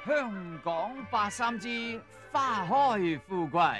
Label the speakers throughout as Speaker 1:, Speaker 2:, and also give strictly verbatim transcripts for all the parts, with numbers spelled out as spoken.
Speaker 1: 香港八三之花開富貴。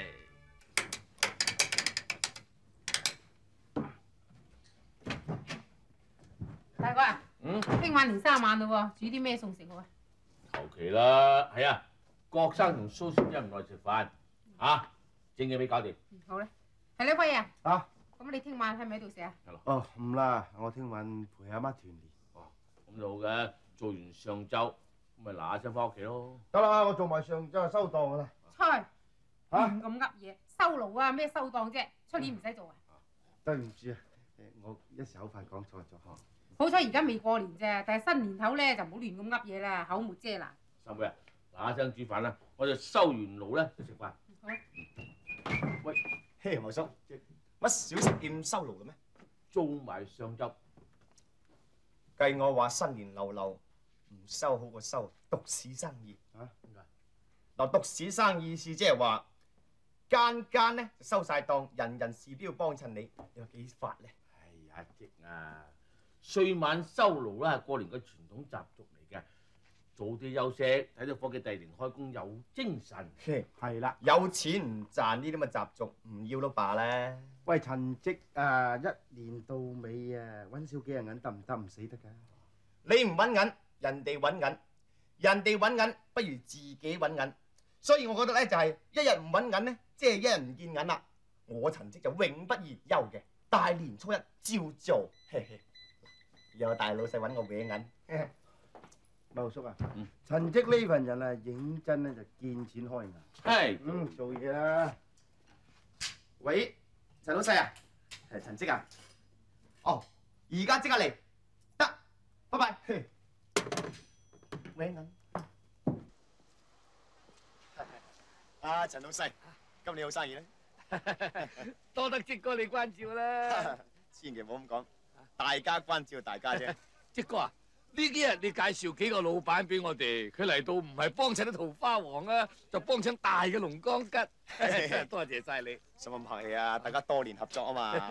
Speaker 2: 大哥啊，
Speaker 3: 嗯，
Speaker 2: 聽晚年卅晚嘞喎，煮啲咩餸食好啊？
Speaker 3: 求其啦，係啊，郭生同蘇小姐唔來食飯，嚇，整嘢俾搞掂。
Speaker 2: 好咧，係咧，輝啊。
Speaker 4: 啊。
Speaker 2: 咁你聽晚喺咪喺度食啊？
Speaker 3: 係咯。
Speaker 4: 哦，唔啦，我聽晚陪阿媽團年。
Speaker 3: 哦，咁就好嘅，做完上晝，咁咪嗱嗱聲翻屋企咯。
Speaker 4: 得啦，我做埋上晝收檔噶啦。
Speaker 2: 菜
Speaker 4: 嚇
Speaker 2: 咁噏嘢，收爐啊，咩收檔啫？出年唔使做啊？
Speaker 4: 對唔住啊，誒，我一時口快講錯咗。
Speaker 2: 好彩而家未過年啫，但係新年頭咧就唔好亂咁噏嘢啦，口沒遮攔。
Speaker 3: 收尾啊，嗱嗱聲煮飯啦，我就收完爐咧就食飯。
Speaker 2: 好。
Speaker 5: 喂，嘿，毛叔，乜小食店收爐嘅咩？
Speaker 3: 做埋上晝。
Speaker 5: 計我話新年流流，唔收好過收獨市生意。
Speaker 4: 嚇？
Speaker 3: 點解？
Speaker 5: 嗱，獨市生意意思即係話間間咧就收晒檔，人人事都要幫襯你，你話幾發咧？
Speaker 3: 係啊，積啊！歲晚收爐啦，係過年嘅傳統習俗嚟嘅。早啲休息，睇到伙計第二年開工有精神。
Speaker 4: 係啦，
Speaker 5: 有錢唔賺呢啲咁嘅習俗，唔要都罷啦。
Speaker 4: 喂，陳積啊，一年到尾啊，揾少幾日銀得唔得？唔死得㗎。
Speaker 5: 你唔揾銀，人哋揾銀；人哋揾銀，不如自己揾銀。所以我覺得咧，就係一日唔揾銀咧，即係一日唔見銀啦。我陳積就永不言休嘅，大年初一照做。嘿嘿，有大老細揾我搲銀。
Speaker 4: 茂叔啊，
Speaker 3: 嗯
Speaker 4: 陳積呢份人啊，認真咧就見錢開眼。
Speaker 3: 係。
Speaker 4: 嗯，做嘢啦。
Speaker 5: 喂，陳老細啊，係陳積啊。哦，而家即刻嚟，得，拜拜。嘿，搲銀。啊，陳老細，今年好生意咧？
Speaker 1: 多得積哥你關照啦。
Speaker 5: 千祈唔好咁講，大家關照大家啫。
Speaker 1: 積哥啊，呢幾日你介紹幾個老闆俾我哋，佢嚟到唔係幫襯啲桃花王啊，就幫襯大嘅龍江吉。真係多謝晒你。
Speaker 5: 使乜咁客氣啊？大家多年合作啊嘛。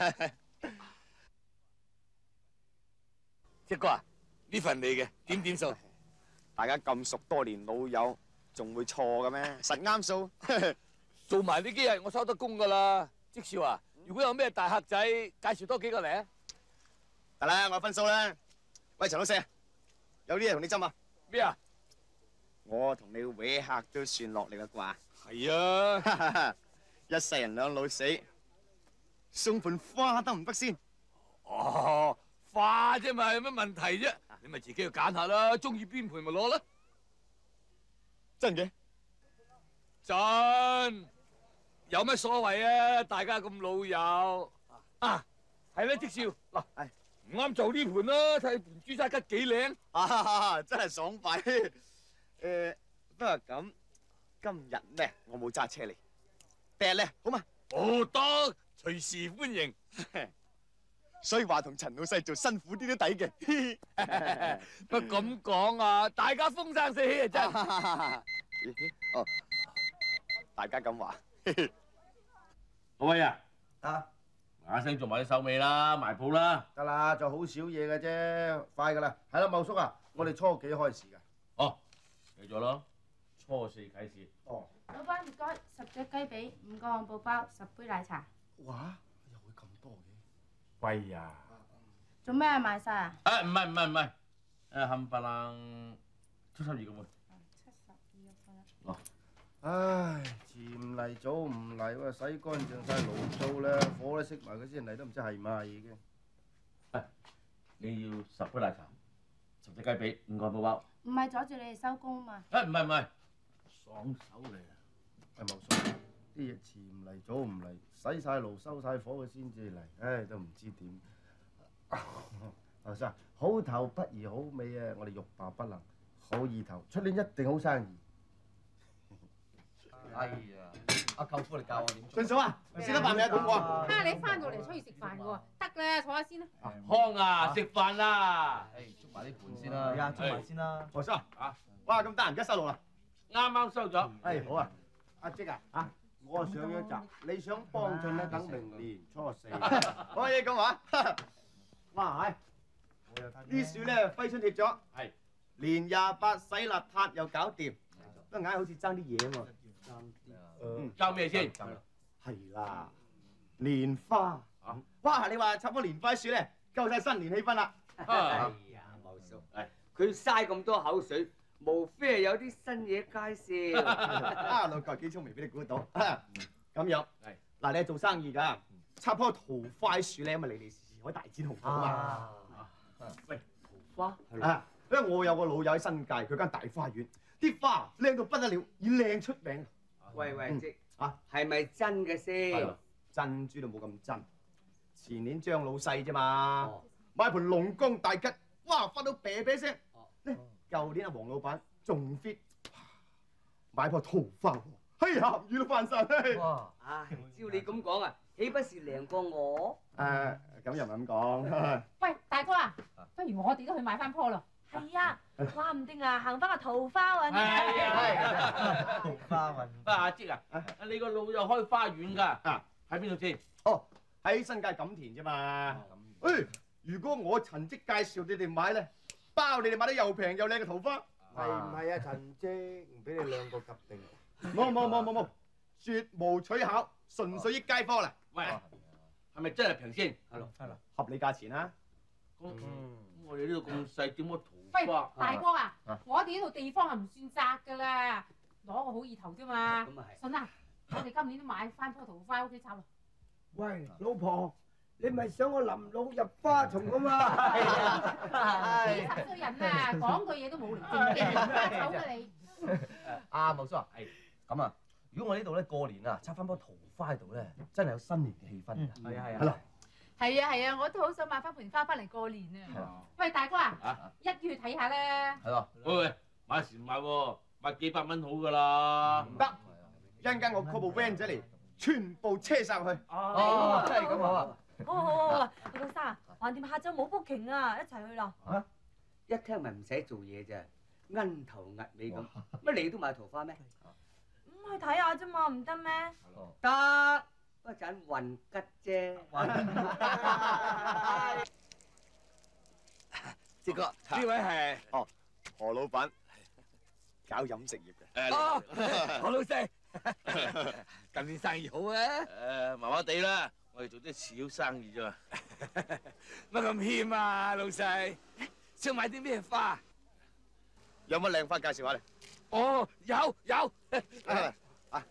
Speaker 1: 積哥啊，呢份你嘅點點數？
Speaker 5: 大家咁熟多年老友，仲會錯嘅咩？實啱數。
Speaker 1: 做埋呢幾日我收得工噶啦。積少啊，如果有咩大客仔，介紹多幾個嚟啊。
Speaker 5: 得啦，我分數啦。喂，陳老細，有啲嘢同你斟啊。
Speaker 1: 咩啊？
Speaker 5: 我同你搲客都算落力啦啩。
Speaker 1: 係啊。
Speaker 5: 一世人兩老死，送盆花得唔得先？
Speaker 1: 哦，花啫嘛，有乜問題啫？你咪自己去揀下啦，中意邊盆咪攞啦。
Speaker 5: 真嘅？
Speaker 1: 真。有乜所謂啊？大家咁老友啊，係啦，積少嗱，
Speaker 5: 係
Speaker 1: 唔啱做呢盤啦，睇盤朱砂吉幾靚。
Speaker 5: 啊，真係爽快。誒，不過咁，今日咧我冇揸車嚟，第日咧好嘛？
Speaker 1: 哦，得，隨時歡迎。
Speaker 5: 所以話同陳老細做辛苦啲都抵嘅。
Speaker 1: 乜咁講啊？大家風生水起啊，真。
Speaker 5: 哦，大家咁話。
Speaker 3: 各位啊，
Speaker 4: 啊，
Speaker 3: 嗱嗱聲做埋啲手尾啦，埋鋪啦。
Speaker 4: 得啦，就好少嘢嘅啫，快噶啦。係啦，茂叔啊，我哋初幾開始㗎？
Speaker 3: 哦，記咗咯，初四啟事。
Speaker 4: 哦。
Speaker 6: 老闆唔該，十隻雞髀，五個漢堡包，十杯奶茶。
Speaker 4: 哇，又會咁多嘅？
Speaker 3: 貴呀！
Speaker 6: 做咩啊？賣晒啊？
Speaker 3: 啊，唔係唔係唔係，誒冚唪唥七十二個半。
Speaker 6: 七十二個半。
Speaker 3: 哦。
Speaker 4: 唉，遲唔嚟早唔嚟喎，洗乾淨晒爐灶啦，火都熄埋佢先嚟，都唔知係咪已經。
Speaker 3: 誒，你要十杯奶茶，十隻雞髀，五個漢堡包。
Speaker 6: 唔係阻住你哋收工啊嘛。
Speaker 3: 誒，唔係唔係，爽手嚟啊！
Speaker 4: 係茂叔，啲嘢遲唔嚟早唔嚟，洗晒爐收晒火佢先至嚟，唉，都唔知點。劉生，好頭不如好尾啊！我哋欲罷不能，好意頭，出年一定好生意。
Speaker 7: 哎呀，阿舅父你教我點做？
Speaker 5: 順嫂啊，食得飯未啊？咁我啊。
Speaker 2: 啊，你翻到嚟出去食飯嘅喎，得啦，坐下先啦。
Speaker 3: 康啊，食飯啦！
Speaker 7: 誒，捉埋呢盤先啦。
Speaker 5: 係啊，捉埋先啦。何生啊，哇，咁得閒而家收爐啦。
Speaker 3: 啱啱收咗。
Speaker 4: 誒好啊，阿積啊，啊，我上咗集，你想幫襯咧，等明年初四。
Speaker 5: 可以咁話。哇係，呢樹咧揮春貼咗，
Speaker 3: 係
Speaker 5: 年廿八洗邋遢又搞掂，不過硬係好似爭啲嘢喎。
Speaker 3: 嗯，爭咩先？
Speaker 5: 係啦，蓮花啊！哇！你話插棵蓮花樹咧，夠晒新年氣氛啦。
Speaker 8: 哎呀，毛叔，佢嘥咁多口水，無非係有啲新嘢介紹。
Speaker 5: 啊，老舊幾聰明，俾你估到。咁樣，嗱，你係做生意㗎，插棵桃花樹咧，咁啊利利是是可以大展鴻圖啊嘛。
Speaker 3: 喂，桃花
Speaker 5: 啊，因為我有個老友喺新界，佢間大花園，啲花靚到不得了，以靚出名。
Speaker 8: 喂喂，即
Speaker 5: 啊，
Speaker 8: 係咪真嘅先？
Speaker 5: 珍珠都冇咁真。前年張老細啫嘛，買盤龍江大吉，哇，發到啤啤聲。咧，舊年阿黃老闆仲 fit，買棵桃花喎，哎呀，魚都翻晒。
Speaker 8: 哇！唉，照你咁講啊，豈不是靚過我？
Speaker 5: 誒，咁又唔係咁講。
Speaker 2: 喂，大哥啊，不如我哋都去買翻棵咯。
Speaker 6: 係啊，話唔定啊，行翻個桃花運。
Speaker 3: 係
Speaker 7: 啊，桃花運。
Speaker 3: 啊，阿積啊，你個老友開花園㗎？啊，喺邊度先？
Speaker 5: 哦，喺新界錦田啫嘛。誒，如果我陳積介紹你哋買咧，包你哋買得又平又靚嘅桃花。
Speaker 9: 係唔係啊，陳積？唔俾你兩個夾定。
Speaker 5: 冇冇冇冇冇，絕無取巧，純粹益街坊啦。
Speaker 3: 喂，係咪真係平先？
Speaker 8: 係咯，係咯，
Speaker 5: 合理價錢啦。
Speaker 3: 咁我哋呢度咁細，點乜桃
Speaker 2: 喂，
Speaker 3: 花？
Speaker 2: 大哥啊，我哋呢度地方係唔算窄㗎啦，攞個好意頭啫嘛。
Speaker 8: 咁啊係。
Speaker 2: 信啊，我哋今年都買翻棵桃花喺屋企插咯。
Speaker 9: 喂，老婆，你咪想我臨老入花叢㗎嘛？
Speaker 2: 幾十歲人啊，講句嘢都冇嚟正經，花丑㗎你。
Speaker 7: 啊，毛叔啊，係咁啊！如果我呢度咧過年啊，插翻棵桃花喺度咧，真係有新年嘅氣氛㗎。係啊係啊。係咯。
Speaker 6: 係啊係啊，我都好想買翻盆花翻嚟過年啊！
Speaker 2: 喂，大哥啊，一於去睇下啦。
Speaker 7: 係咯。
Speaker 3: 喂喂，買時唔買喎，買幾百蚊好㗎啦。
Speaker 5: 得，一陣間我 call 部 van 仔嚟，全部車晒去。
Speaker 7: 哦，真係咁好啊！
Speaker 6: 好好好啊，老生啊，橫掂下晝冇 booking啊，一齊去啦。
Speaker 8: 嚇！一聽咪唔使做嘢啫，奀頭兀尾咁，乜你都買桃花咩？
Speaker 6: 咁去睇下啫嘛，唔得咩？
Speaker 8: 得，不過盞運吉啫。
Speaker 1: 志哥，呢位係
Speaker 5: 哦，何老闆，搞飲食業嘅。
Speaker 1: 哦，何老細，今年生意好啊？
Speaker 3: 誒，麻麻地啦，我哋做啲小生意啫嘛。
Speaker 1: 乜咁謙啊，老細？想買啲咩花？
Speaker 5: 有乜靚花介紹下嚟？
Speaker 1: 哦，有有。
Speaker 5: 啊，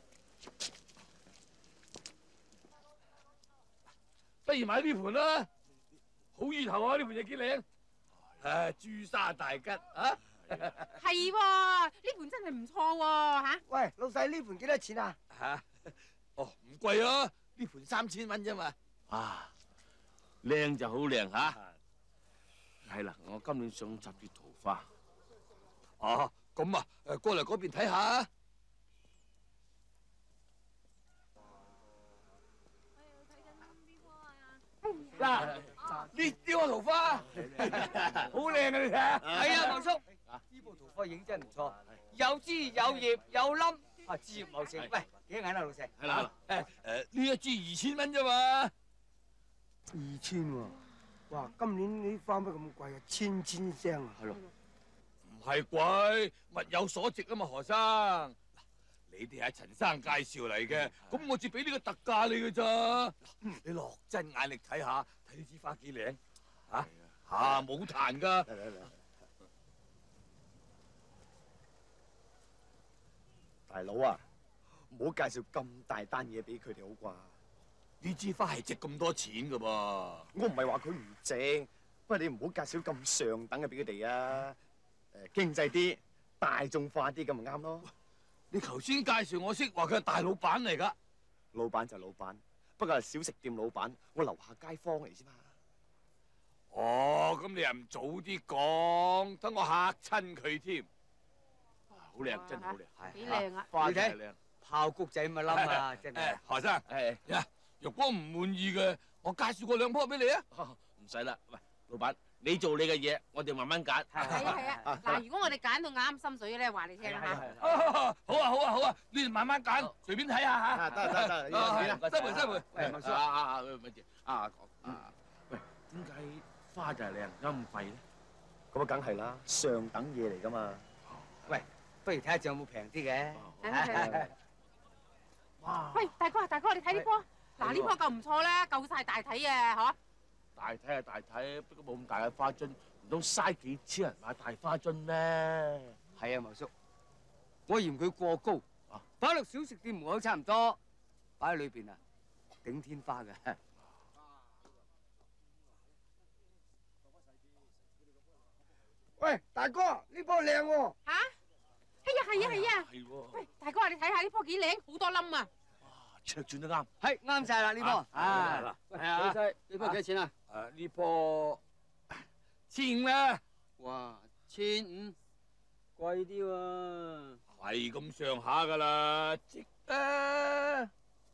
Speaker 1: 不如買呢盤啦，好意頭啊！呢盤嘢幾靚。誒，朱砂大吉啊！
Speaker 2: 係喎，呢盤真係唔錯喎嚇。
Speaker 9: 喂，老細呢盤幾多錢啊？
Speaker 1: 嚇，哦唔貴啊，呢盤三千蚊啫嘛。
Speaker 3: 啊，靚就好靚嚇。係啦，我今年想插啲桃花。
Speaker 1: 哦，咁啊，誒過嚟嗰邊睇下。嗱，呢啲個桃花好靚啊！你睇下。
Speaker 8: 係啊，毛叔，呢部桃花影真係唔錯，有枝有葉有冧，啊枝葉茂盛。喂，幾銀啊，老細？
Speaker 3: 係啦，
Speaker 1: 誒誒，呢一支二千蚊啫嘛。
Speaker 9: 二千喎，哇！今年啲花乜咁貴啊？千千聲啊！
Speaker 3: 係咯。
Speaker 1: 唔係貴，物有所值啊嘛，何生。你哋係陳生介紹嚟嘅，咁我只俾呢個特價你嘅咋。你落真眼力睇下，睇呢支花幾靚嚇嚇，冇彈㗎。
Speaker 5: 大佬啊，唔好介紹咁大單嘢俾佢哋好啩。
Speaker 1: 呢支花係值咁多錢㗎噃。
Speaker 5: 我唔係話佢唔值，不過你唔好介紹咁上等嘅俾佢哋啊。誒，經濟啲、大眾化啲咁咪啱咯。
Speaker 1: 你頭先介紹我識話佢係大老闆嚟㗎。
Speaker 5: 老闆就老闆，不過係小食店老闆，我樓下街坊嚟啫嘛。
Speaker 1: 哦，咁你又唔早啲講，等我嚇親佢添。好靚，真係好靚。
Speaker 2: 幾靚啊！
Speaker 1: 花
Speaker 8: 你睇
Speaker 1: 真係靚。
Speaker 8: 炮谷仔咪冧啊，真係
Speaker 1: 誒，。何生，
Speaker 3: 係
Speaker 1: 呀，若果唔滿意嘅，我介紹過兩棵俾你啊。
Speaker 3: 唔使啦。喂，老闆，你做你嘅嘢，我哋慢慢揀。
Speaker 2: 係啊係啊，嗱，如果我哋揀到啱心水咧，話你聽啦嚇。
Speaker 1: 好啊好啊好啊，你哋慢慢揀，隨便睇下嚇。
Speaker 5: 得得得，呢
Speaker 1: 啊
Speaker 5: 邊
Speaker 1: 係收回收回。
Speaker 3: 喂，毛叔啊啊啊，咪住啊啊！喂，點解花就係靚，咁貴咧？
Speaker 5: 咁啊，梗係啦，上等嘢嚟噶嘛。
Speaker 8: 喂，不如睇下仲有冇平啲嘅？
Speaker 3: 哇！
Speaker 2: 喂，大哥啊，大哥，你睇呢棵，嗱呢棵夠唔錯啦，夠晒大體啊，嗬？
Speaker 3: 大體係大體，不過冇咁大嘅花樽，唔通嘥幾千人買大花樽咩？
Speaker 8: 係啊，茂叔，我嫌佢過高，擺落小食店門口差唔多，擺喺裏邊啊，頂天花嘅。
Speaker 9: 喂，大哥，呢棵靚喎。
Speaker 2: 嚇？係啊係啊係啊！
Speaker 3: 係喎。
Speaker 2: 喂，大哥啊，你睇下呢棵幾靚，好多冧啊！
Speaker 3: 尺寸都啱。
Speaker 8: 係啱晒啦呢棵。
Speaker 1: 啊，
Speaker 8: 喂，老細，呢棵幾多錢啊？
Speaker 1: 誒呢棵千五啦。
Speaker 8: 哇，千五，貴啲喎。
Speaker 1: 係咁上下噶啦，值啊！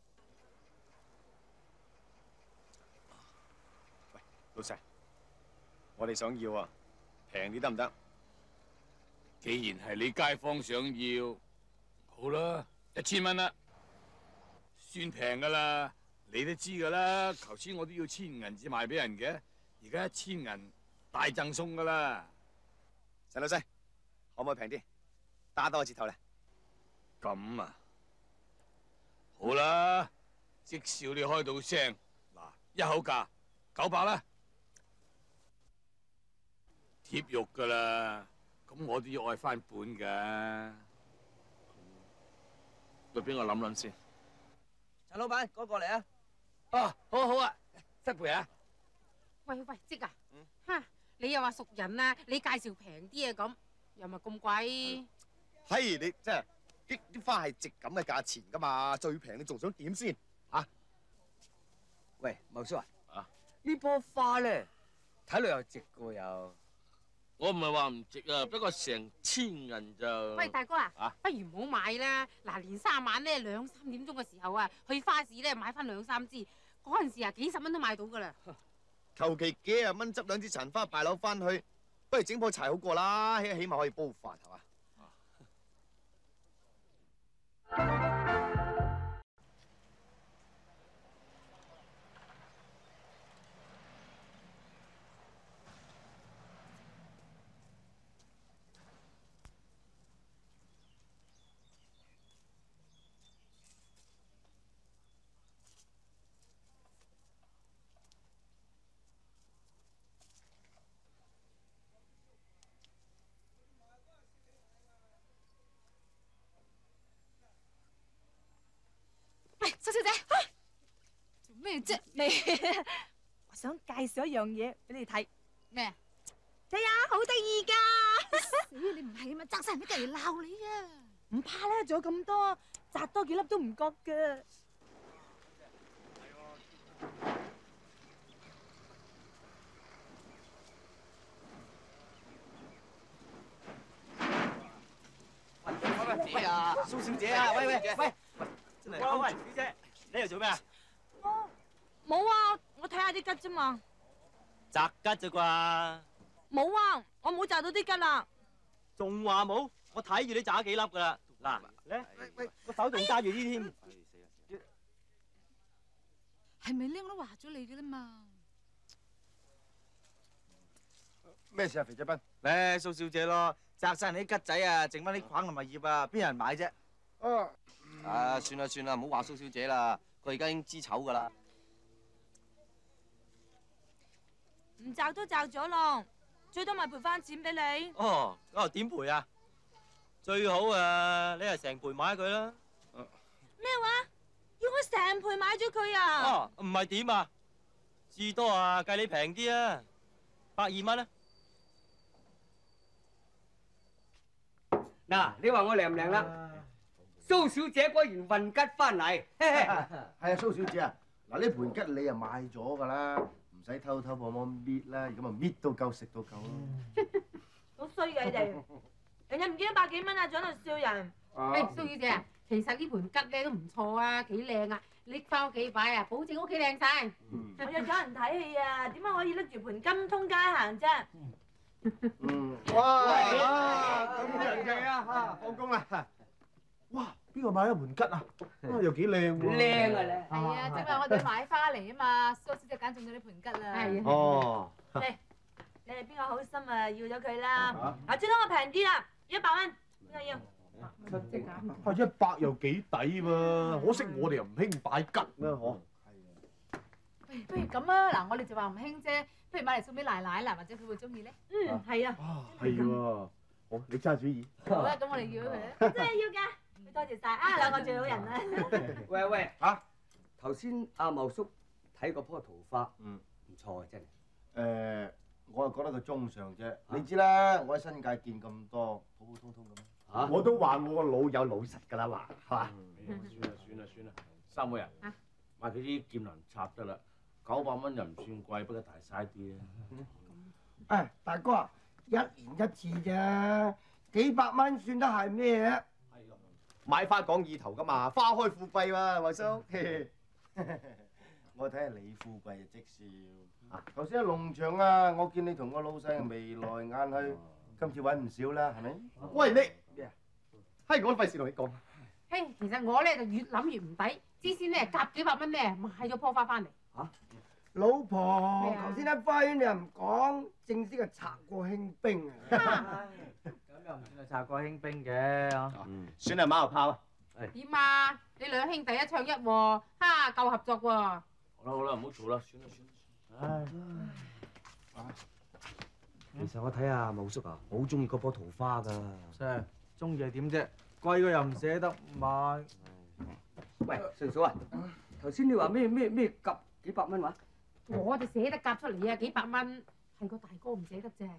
Speaker 5: 喂，老細，我哋想要啊，平啲得唔得？
Speaker 1: 既然係你街坊想要，好啦，一千蚊啦，算平噶啦。你都知噶啦，頭先我都要千銀紙賣俾人嘅，而家一千銀大贈送噶啦。
Speaker 5: 陳老細，可唔可以平啲？打多個折頭咧？
Speaker 1: 咁啊，好啦，即少你開到聲，嗱，一口價九百啦，貼肉噶啦，咁我都要愛翻本噶。
Speaker 3: 喂，俾我諗諗先。
Speaker 8: 陳老闆，嗰個嚟啊！
Speaker 1: 啊，好好啊，失陪啊！
Speaker 2: 喂喂，積啊，嚇你又話熟人啊，你介紹平啲啊咁，又咪咁貴？
Speaker 5: 係你真係啲啲花係值咁嘅價錢噶嘛，最平你仲想點先？嚇！
Speaker 8: 喂，茂叔啊，
Speaker 3: 啊
Speaker 8: 呢棵花咧睇落又值嘅又。
Speaker 3: 我唔係話唔值啊，不過成千銀就。
Speaker 2: 喂，大哥啊，
Speaker 3: 啊
Speaker 2: 不如唔好買啦。嗱，年卅晚咧兩三點鐘嘅時候啊，去花市咧買翻兩三支，嗰陣時啊幾十蚊都買到噶啦。
Speaker 5: 求其幾廿蚊執兩支殘花敗柳翻去，不如整棵柴好過啦，起起碼可以煲飯係嘛？
Speaker 10: 喂，蘇小姐，做咩啫？你我想介紹一樣嘢俾你睇。咩啊？睇下，好得意㗎！死，你唔係嘛？爭晒人啲隔離鬧你啊！唔怕啦，仲有咁多，摘多幾粒都唔覺㗎。
Speaker 8: 喂啊，蘇小姐啊，喂喂喂！真係，
Speaker 7: 喂，小姐，你嚟做咩啊？
Speaker 10: 哦，冇啊，我睇下啲桔啫嘛。
Speaker 7: 摘桔咋啩？
Speaker 10: 冇啊，我冇摘到啲桔啊。
Speaker 7: 仲話冇？我睇住你摘咗幾粒噶啦。嗱，咧，個手仲揸住啲添。
Speaker 10: 係咪咧？我都話咗你噶啦嘛。
Speaker 4: 咩事啊，肥仔斌？
Speaker 7: 咧，蘇小姐咯，摘晒人啲桔仔啊，剩翻啲梗同埋葉啊，邊有人買啫？
Speaker 4: 啊，
Speaker 7: 啊，算啦算啦，唔好話蘇小姐啦，佢而家已經知醜噶啦。
Speaker 10: 唔摘都摘咗咯，最多咪賠翻錢俾你。
Speaker 7: 哦，咁又點賠啊？最好啊，你係成賠買佢啦。
Speaker 10: 咩話？要我成賠買咗佢啊？
Speaker 7: 哦，唔係點啊？至多啊，計你平啲啊，百二蚊啊。
Speaker 8: 嗱，你話我靚唔靚啦？蘇小姐果然運吉翻嚟。
Speaker 4: 係啊，蘇小姐啊，嗱呢盤桔你啊買咗㗎啦，唔使偷偷摸摸搣啦，咁啊搣到夠食到夠咯。
Speaker 10: 好衰嘅你哋，人哋唔見咗百幾蚊啊，仲喺度笑人。
Speaker 2: 誒，蘇小姐啊，其實呢盤桔咧都唔錯啊，幾靚啊！拎翻屋企擺啊，保證屋企靚晒。
Speaker 10: 我約咗人睇戲啊，點解可以拎住盤桔通街行啫？
Speaker 4: 嗯，哇，
Speaker 9: 咁人氣啊！嚇，
Speaker 4: 放工啦！哇，邊個買咗盤桔啊？啊，又幾靚喎！
Speaker 8: 靚啊你！
Speaker 11: 係啊，正話我哋買花嚟啊嘛，蘇小姐揀中咗呢盤桔啦。
Speaker 2: 係啊。
Speaker 4: 哦。
Speaker 10: 嚟，
Speaker 11: 你係邊個好心啊？要咗佢啦。啊，最多我平啲啦，一百蚊，邊個要？
Speaker 12: 係一百又幾抵喎，可惜我哋又唔興擺吉啦，嗬。
Speaker 10: 喂，不如咁啊，嗱，我哋就話唔興啫，不如買嚟送俾奶奶啦，或者佢會中意咧。
Speaker 11: 嗯，係啊。
Speaker 12: 啊，係喎，好，你揸主意。
Speaker 10: 好啊，咁我哋要佢啦。
Speaker 11: 真係要㗎，多謝晒啊，兩個最好人啦。
Speaker 8: 喂喂，嚇！頭先阿茂叔睇嗰棵桃花，
Speaker 4: 嗯，
Speaker 8: 唔錯啊，真係。
Speaker 4: 誒，我又覺得佢中上啫。你知啦，我喺新界見咁多，普普通通咁。
Speaker 12: 嚇！我都話我個老友老實㗎啦嘛，係嘛？
Speaker 3: 算啦算啦算啦，三妹啊，買幾支劍蘭插得啦，九百蚊又唔算貴，不過大嘥啲啊。
Speaker 9: 誒，大哥啊，一年一次啫，幾百蚊算得係咩啊？
Speaker 5: 買花講意頭㗎嘛，花開富貴嘛，茂叔。
Speaker 4: 我睇下你富貴就即笑。頭先喺農場啊，我見你同個老細眉來眼去，今次揾唔少啦，係咪？
Speaker 5: 喂你，係我都費事同你講。
Speaker 2: 嘿，其實我咧就越諗越唔抵，之先咧夾幾百蚊咧買咗棵花翻嚟。
Speaker 9: 嚇！老婆，頭先喺花園你又唔講，正式係賊過興兵啊！
Speaker 7: 咁又唔算係賊過興兵嘅嚇。
Speaker 5: 嗯，算係馬後炮啊。
Speaker 2: 點啊？你兩兄弟一唱一和，哈夠合作喎。
Speaker 3: 好啦好啦，唔好嘈啦，算啦算啦。
Speaker 7: 唉，其實我睇下茂叔啊，好中意嗰棵桃花㗎。真係中意係點啫？貴佢又唔捨得買。
Speaker 8: 喂，順嫂啊，頭先你話咩咩咩夾幾百蚊話？
Speaker 2: 我就捨得夾出嚟啊，幾百蚊係個大哥唔捨得啫。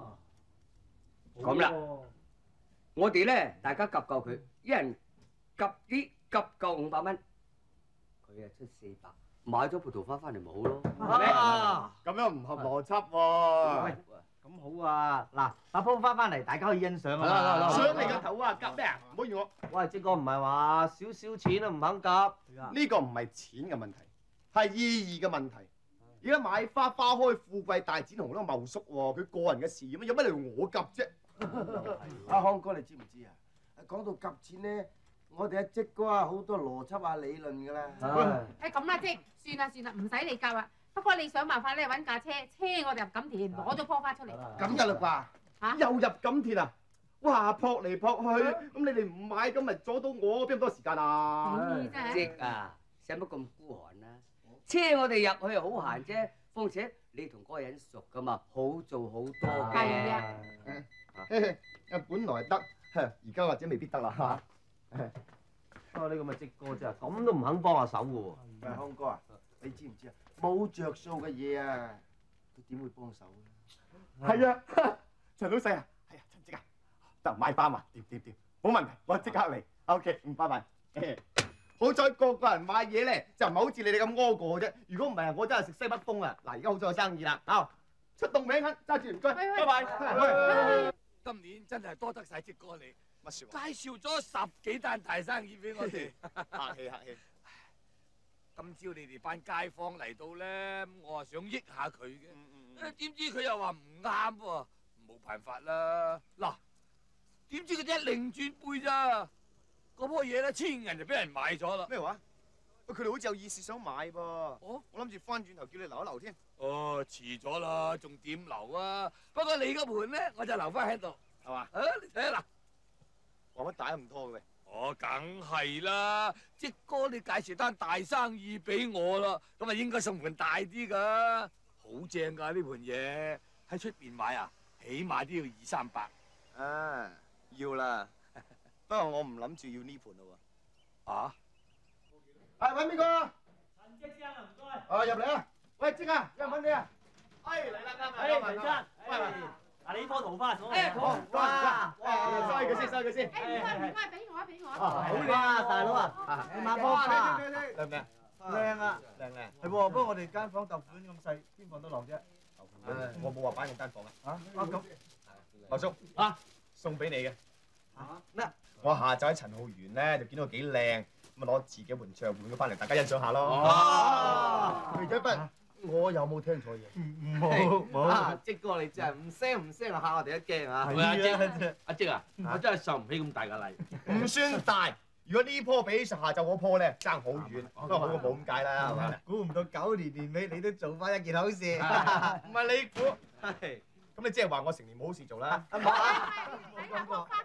Speaker 8: 咁啦，我哋咧大家夾夠佢，一人夾啲夾夠五百蚊，佢啊出四百，買咗葡萄花翻嚟咪好咯，係咪？
Speaker 5: 咁樣唔合邏輯喎。
Speaker 7: 喂，咁好啊！嗱，把棵花翻嚟，大家可以欣賞啊！
Speaker 5: 上你個頭啊！夾咩啊？唔好預我。
Speaker 7: 喂，即哥唔係話少少錢都唔肯夾。
Speaker 5: 呢個唔係錢嘅問題，係意義嘅問題。而家買花花開富貴大展鴻嗰個茂叔喎，佢個人嘅事業，有乜理由我夾啫？
Speaker 4: 阿康哥，你知唔知啊？講到夾錢咧，我哋阿積哥啊好多邏輯啊理論㗎啦。
Speaker 2: 誒咁啦，即算啦算啦，唔使你夾啦。不過你想辦法咧揾架車車我哋入錦田，攞咗棵花出嚟。
Speaker 5: 咁㗎啦啩？又入錦田啊？哇！撲嚟撲去，咁你哋唔買咁咪阻到我，邊咁多時間啊？
Speaker 8: 積啊，使乜咁孤寒啊？車我哋入去係好閒啫，況且你同嗰個人熟㗎嘛，好做好多嘅。
Speaker 2: 係啊。
Speaker 5: 誒，本來得，而家或者未必得啦嚇。
Speaker 7: 啊！呢個咪積哥真係咁都唔肯幫下手嘅喎。
Speaker 4: 喂，康哥啊，你知唔知啊？冇着數嘅嘢啊，佢點會幫手咧？
Speaker 5: 係啊，陳老細啊，係啊，陳積啊，得買花嘛，掂掂掂，冇問題，我即刻嚟。OK，唔拜拜。好彩個個人買嘢咧，就唔係好似你哋咁屙過啫。如果唔係啊，我真係食西北風啊！嗱，而家好彩有生意啦，啊，出動名肯揸住唔該，拜拜。
Speaker 1: 今年真係多得晒積哥你，
Speaker 5: 乜説
Speaker 1: 介紹咗十幾單大生意俾我哋。
Speaker 5: 客氣客氣。
Speaker 1: 今朝你哋班街坊嚟到咧，我啊想益下佢嘅，誒點知佢又話唔啱喎，冇辦法啦。嗱，點知佢一擰轉背咋？嗰樖嘢咧，千銀就俾人買咗啦。
Speaker 5: 咩話？佢哋好似有意思想買噃。哦，我諗住翻轉頭叫你留一留添。
Speaker 1: 哦，遲咗啦，仲點留啊？不過你個盤咧，我就留翻喺度，係嘛？啊，你睇下嗱，
Speaker 5: 話乜大咁拖嘅喂？
Speaker 1: 哦，梗係啦，積哥你介紹單大生意俾我啦，咁啊應該送盤大啲噶，好正噶呢盤嘢，喺出邊買啊，起碼都要二三百。
Speaker 5: 啊，要啦。不過我唔諗住要呢盤咯喎。
Speaker 1: 啊？
Speaker 4: 係揾邊個啊？
Speaker 7: 陳積先啊，唔該。
Speaker 4: 啊，入嚟啊！喂，積啊，有人揾你啊！
Speaker 5: 哎，嚟啦，啱
Speaker 7: 哎，陳生，喂喂，嗱你呢棵桃花送嚟。
Speaker 5: 好，哇！收佢先，收佢先。
Speaker 2: 誒唔該唔該，俾我啊俾我啊。
Speaker 7: 好靚啊，大佬啊！你買棵花。
Speaker 5: 靚唔靚？
Speaker 7: 靚啊！
Speaker 5: 靚靚。
Speaker 7: 係喎，不過我哋間房豆腐咁細，邊放得落啫？
Speaker 5: 我冇話擺喺間房啊。
Speaker 7: 啊啊咁。
Speaker 5: 茂叔啊，送俾你嘅。
Speaker 7: 嚇咩？
Speaker 5: 我下晝喺陳浩園咧就見到幾靚，咁啊攞自己換唱換咗翻嚟，大家欣賞下咯。
Speaker 4: 哦，肥仔不，我有冇聽錯嘢？
Speaker 3: 冇冇。積哥你真係唔聲唔聲嚇我哋一驚啊！喂，阿積，阿積啊，我真係受唔起咁大嘅禮。
Speaker 5: 唔算大，如果呢棵比下晝嗰棵咧爭好遠，不過好過冇咁解啦，係咪？
Speaker 9: 估唔到九年年尾你都做翻一件好事。
Speaker 5: 唔係你估。 咁你即係話我成年冇好事做啦。
Speaker 9: 冇講過。